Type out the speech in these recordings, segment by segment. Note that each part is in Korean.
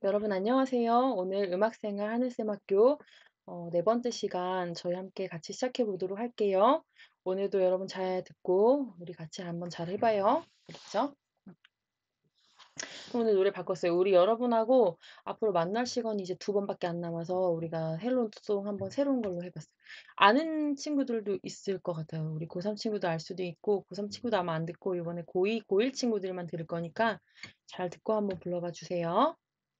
여러분 안녕하세요. 오늘 음악생활 하늘쌤학교 네 번째 시간 저희 함께 같이 시작해 보도록 할게요. 오늘도 여러분 잘 듣고 우리 같이 한번 잘 해봐요. 그렇죠? 오늘 노래 바꿨어요. 우리 여러분하고 앞으로 만날 시간이 이제 두 번밖에 안 남아서 우리가 헬로송 한번 새로운 걸로 해봤어요. 아는 친구들도 있을 것 같아요. 우리 고3 친구도 알 수도 있고 고3 친구도 아마 안 듣고 이번에 고2, 고1 친구들만 들을 거니까 잘 듣고 한번 불러봐 주세요.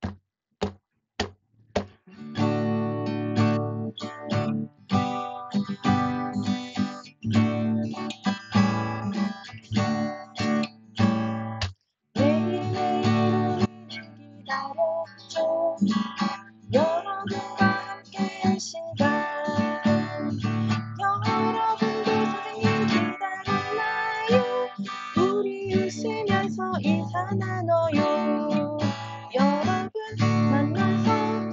매일매일 기다렸죠. 여러분과 함께한 시간. 여러분도 선생님 기다렸나요? 우리 웃으면서 인사 나눠요. 여러분 만나서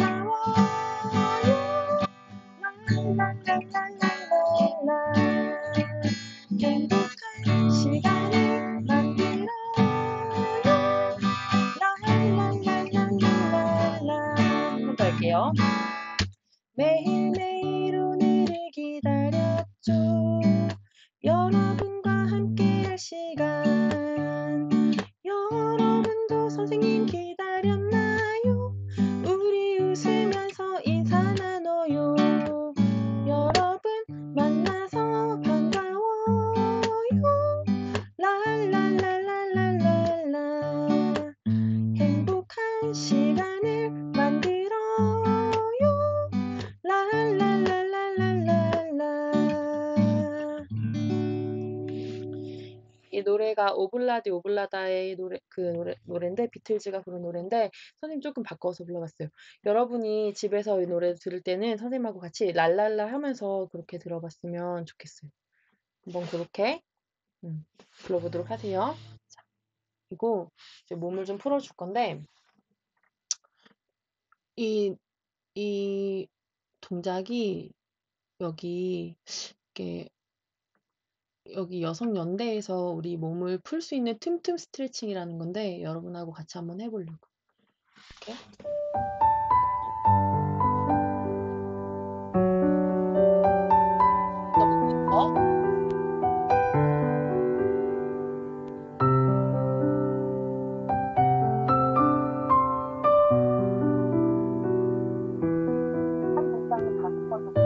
반가워요. 랄랄랄랄랄랄라. 행복한 시간을 만들어요. 랄랄랄랄랄랄라. 한번 더 할게요. 매일매일 오늘을 기다렸죠. 여러분과 함께할 시간. 여러분도 선생님 기다렸나요? 우리 웃으면서 인사 나눠요. 여러분 만나서 반가워요. 랄랄랄랄랄랄라. 행복한 시간을 만들어요. 랄랄랄랄랄랄라. 이 노래가 오블라디 오블라다의 노래인데 비틀즈가 부른 노래인데 선생님 조금 바꿔서 불러봤어요. 여러분이 집에서 이 노래 들을 때는 선생님하고 같이 랄랄라 하면서 그렇게 들어봤으면 좋겠어요. 한번 그렇게 불러보도록 하세요. 자, 그리고 이제 몸을 좀 풀어줄 건데 이, 이 동작이 여기 이렇게 여기 여성연대에서 우리 몸을 풀 수 있는 틈틈 스트레칭이라는 건데 여러분하고 같이 한번 해보려고. 이렇게. 더. 한 동작을 5번 정도.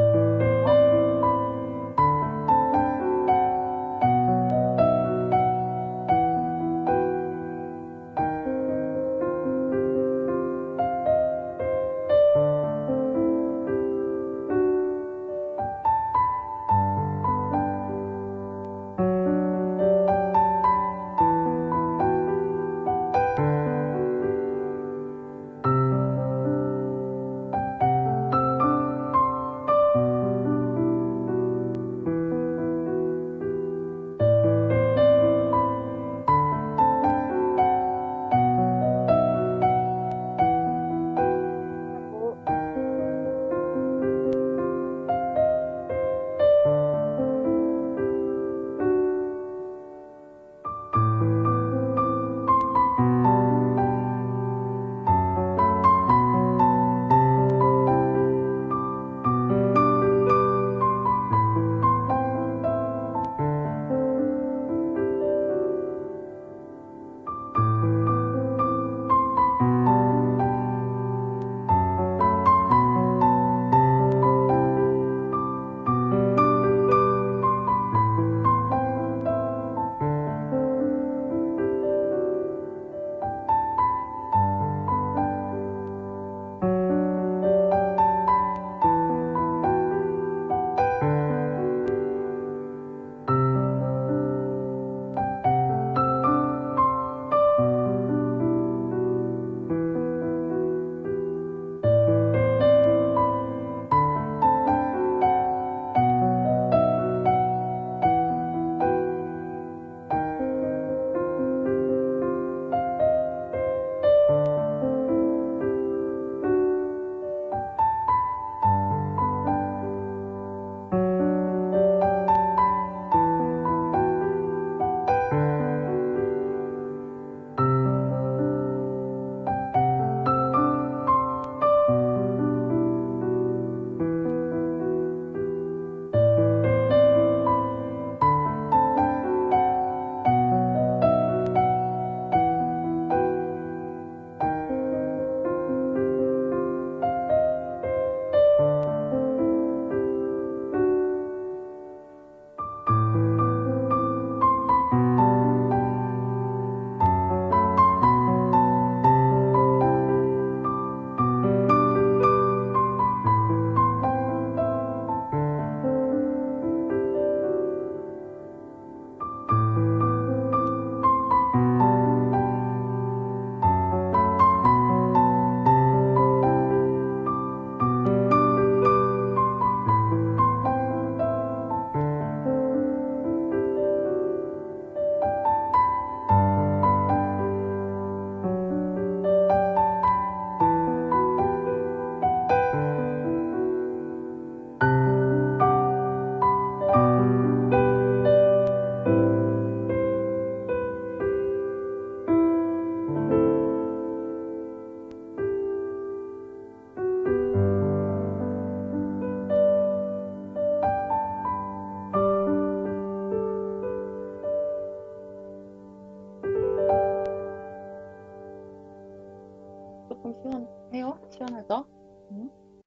좀 시원해요? 시원하죠? 음.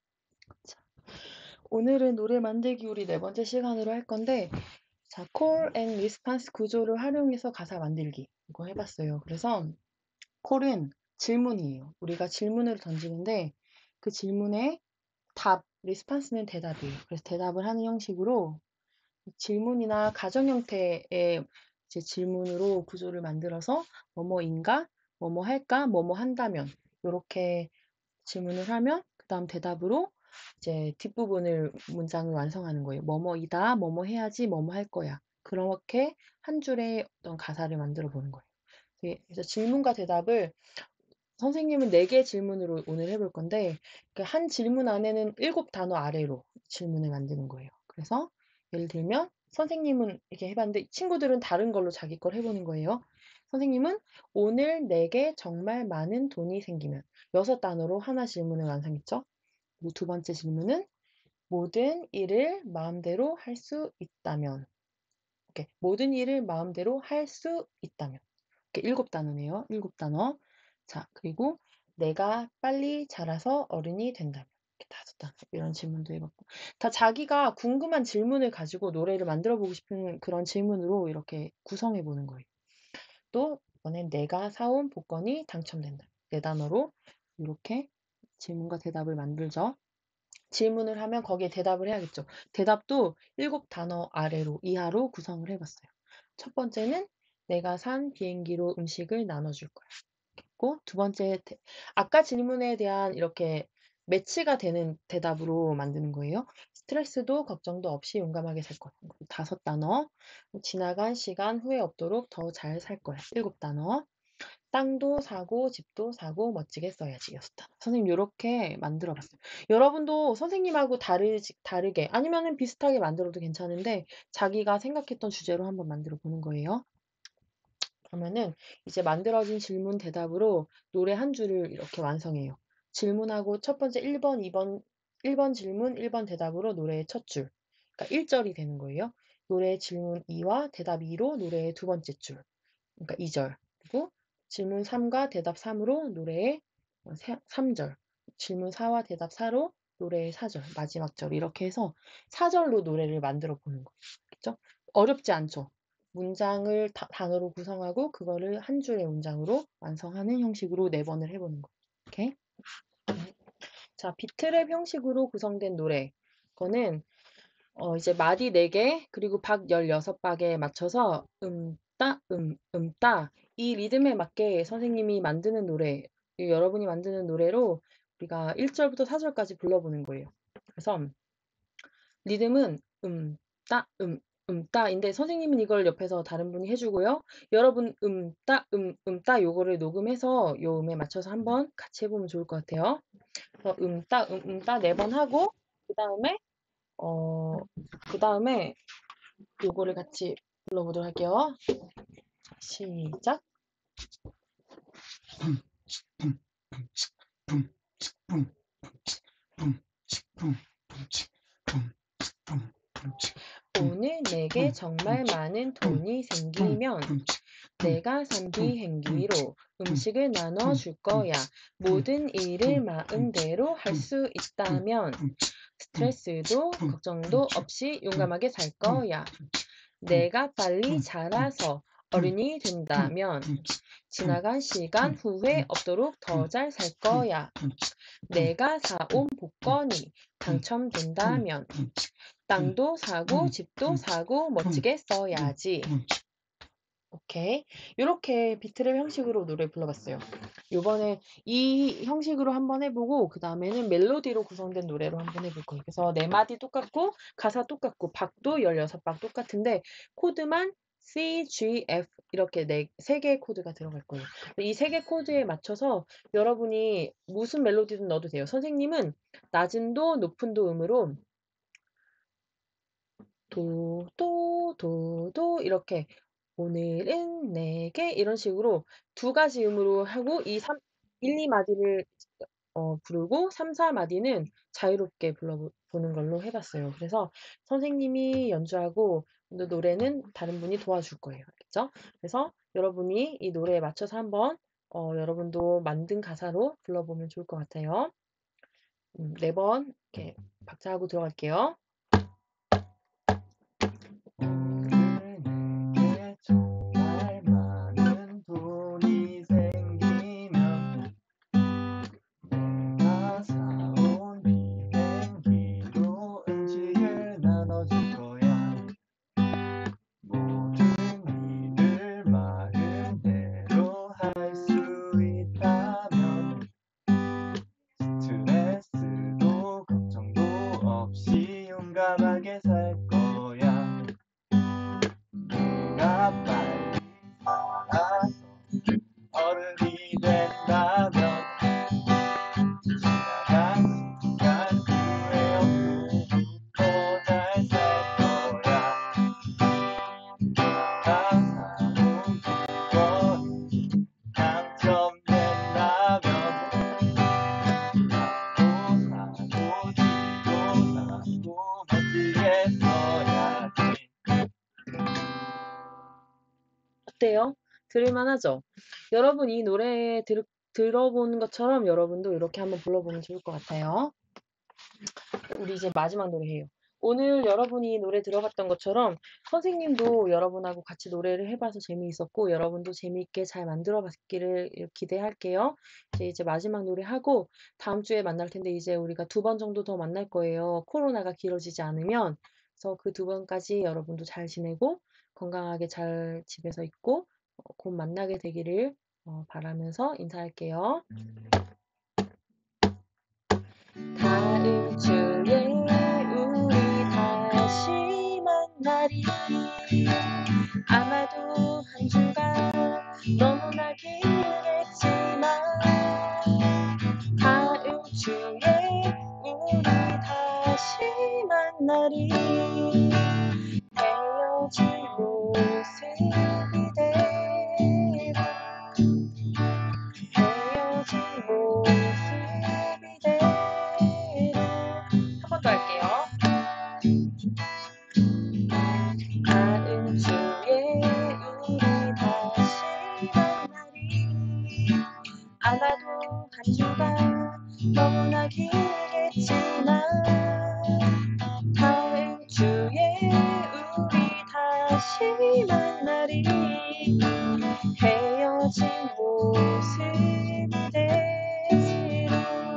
자, 오늘은 노래 만들기 우리 네 번째 시간으로 할 건데, 자, 콜 앤 리스판스 구조를 활용해서 가사 만들기. 이거 해봤어요. 그래서 콜은 질문이에요. 우리가 질문을 던지는데 그 질문에 답, 리스판스는 대답이에요. 그래서 대답을 하는 형식으로 질문이나 가정 형태의 이제 질문으로 구조를 만들어서 뭐뭐인가, 뭐뭐 할까, 뭐뭐 한다면 이렇게 질문을 하면 그다음 대답으로 이제 뒷부분을 문장을 완성하는 거예요. 뭐뭐이다, 뭐뭐 해야지, 뭐뭐 할 거야. 그렇게 한 줄의 어떤 가사를 만들어 보는 거예요. 그래서 질문과 대답을 선생님은 4개 질문으로 오늘 해볼 건데 그 한 질문 안에는 7단어 아래로 질문을 만드는 거예요. 그래서 예를 들면 선생님은 이렇게 해봤는데 친구들은 다른 걸로 자기 걸 해보는 거예요. 선생님은 오늘 내게 정말 많은 돈이 생기면 6단어로 하나 질문을 완성했죠. 그리고 두 번째 질문은 모든 일을 마음대로 할 수 있다면 이렇게 모든 일을 마음대로 할 수 있다면 이렇게 7단어네요. 7단어. 자, 그리고 내가 빨리 자라서 어른이 된다면 이렇게 5단어. 이런 질문도 해봤고 다 자기가 궁금한 질문을 가지고 노래를 만들어 보고 싶은 그런 질문으로 이렇게 구성해 보는 거예요. 또 이번엔 내가 사온 복권이 당첨된다. 4단어로 이렇게 질문과 대답을 만들죠. 질문을 하면 거기에 대답을 해야겠죠. 대답도 7단어 아래로 이하로 구성을 해봤어요. 첫 번째는 내가 산 비행기로 음식을 나눠줄 거야. 고 두 번째 아까 질문에 대한 이렇게 매치가 되는 대답으로 만드는 거예요. 스트레스도 걱정도 없이 용감하게 살 거야. 5단어. 지나간 시간 후회 없도록 더 잘 살 거야. 7단어. 땅도 사고 집도 사고 멋지게 써야지. 6단어. 선생님 요렇게 만들어 봤어요. 여러분도 선생님하고 다르게 아니면은 비슷하게 만들어도 괜찮은데 자기가 생각했던 주제로 한번 만들어 보는 거예요. 그러면은 이제 만들어진 질문 대답으로 노래 한 줄을 이렇게 완성해요. 질문하고 첫 번째 1번, 2번, 1번 질문, 1번 대답으로 노래의 첫 줄. 그러니까 1절이 되는 거예요. 노래의 질문 2와 대답 2로 노래의 두 번째 줄. 그러니까 2절. 그리고 질문 3과 대답 3으로 노래의 3절. 질문 4와 대답 4로 노래의 4절. 마지막 절. 이렇게 해서 4절로 노래를 만들어 보는 거예요. 그죠? 어렵지 않죠? 문장을 단어로 구성하고 그거를 한 줄의 문장으로 완성하는 형식으로 4번을 해보는 거예요. 이렇게. 자, 비트랩 형식으로 구성된 노래. 그거는 이제 마디 4개, 그리고 박 16박에 맞춰서 따. 이 리듬에 맞게 선생님이 만드는 노래, 여러분이 만드는 노래로 우리가 1절부터 4절까지 불러보는 거예요. 그래서 리듬은 따인데 선생님은 이걸 옆에서 다른 분이 해주고요. 여러분 따 요거를 녹음해서 요 음에 맞춰서 한번 같이 해보면 좋을 것 같아요. 그래서 따 4번 하고 그 다음에 어, 그 다음에 요거를 같이 불러보도록 할게요. 시작. 오늘 내게 정말 많은 돈이 생기면 내가 산 비행기로 음식을 나눠줄 거야. 모든 일을 마음대로 할 수 있다면 스트레스도 걱정도 없이 용감하게 살 거야. 내가 빨리 자라서 어른이 된다면 지나간 시간 후회 없도록 더 잘 살 거야. 내가 사온 복권이 당첨된다면 땅도 사고 집도 사고 멋지게 써야지. 오케이. 요렇게 비트랩 형식으로 노래 불러봤어요. 요번에 이 형식으로 한번 해보고 그 다음에는 멜로디로 구성된 노래로 한번 해볼 거예요. 그래서 4마디 똑같고 가사 똑같고 박도 16박 똑같은데 코드만 C, G, F 이렇게 3개의 코드가 들어갈 거예요. 이 3개 코드에 맞춰서 여러분이 무슨 멜로디든 넣어도 돼요. 선생님은 낮은 도, 높은 도 음으로 도 이렇게 오늘은 내게 이런 식으로 2가지 음으로 하고 1, 2마디를 부르고 3, 4마디는 자유롭게 불러보는 걸로 해봤어요. 그래서 선생님이 연주하고 노래는 다른 분이 도와줄 거예요. 알겠죠? 그래서 여러분이 이 노래에 맞춰서 한번 여러분도 만든 가사로 불러보면 좋을 것 같아요. 4번 이렇게 박자하고 들어갈게요. 오늘 내게 정말 많은 돈이 생기면 내가 사온 비행기로 음식을 나눠줄 거야. 모든 일을 마음대로 할 수 있다면 스트레스도 걱정도 없이 용감하게 살 거야. 내가 빨리 살아서 어른이 된다면 지나간 시간 후회 없고 잘 살 거야. 내가 사온 물건이 당첨된다면 나도 사고 집도 사고 멋지게 써야지. 어때요? 들을만 하죠? 여러분 이 노래 들어본 것처럼 여러분도 이렇게 한번 불러보면 좋을 것 같아요. 우리 이제 마지막 노래해요. 오늘 여러분이 노래 들어봤던 것처럼 선생님도 여러분하고 같이 노래를 해봐서 재미있었고 여러분도 재미있게 잘 만들어 봤기를 기대할게요. 이제 마지막 노래하고 다음 주에 만날 텐데 이제 우리가 2번 정도 더 만날 거예요. 코로나가 길어지지 않으면. 그래서 그 2번까지 여러분도 잘 지내고 건강하게 잘 집에서 있고 곧 만나게 되기를 바라면서 인사할게요. 다음 주에 우리 다시 만나리. 아마도 한 주가 너무나 길겠지만 다음 주에 우리 다시 만나리. 헤어진 모습 이대로 헤어진 모습 이대로 한 번 더 할게요. 다음 주에 우리 다시 만나리. 아마도 한 주가 너무나 길겠지만 다음 주에 우리 다시 만나리. 헤어진 모습 이대로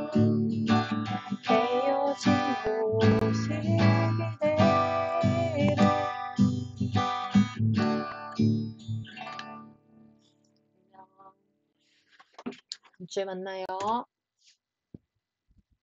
헤어진 모습 이대로. 안녕. 다음 주에 만나요.